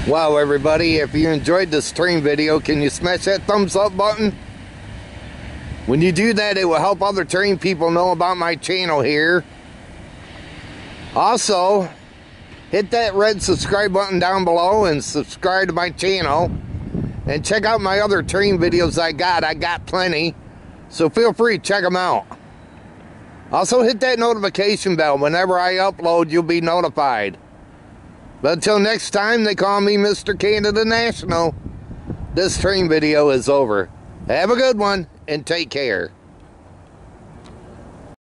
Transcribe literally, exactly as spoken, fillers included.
Wow, everybody, if you enjoyed this train video, can you smash that thumbs up button? When you do that, it will help other train people know about my channel here. Also, hit that red subscribe button down below and subscribe to my channel. And check out my other train videos I got. I got plenty. So feel free to check them out. Also, hit that notification bell. Whenever I upload, you'll be notified. But until next time, they call me Mister Canada National. This train video is over. Have a good one and take care.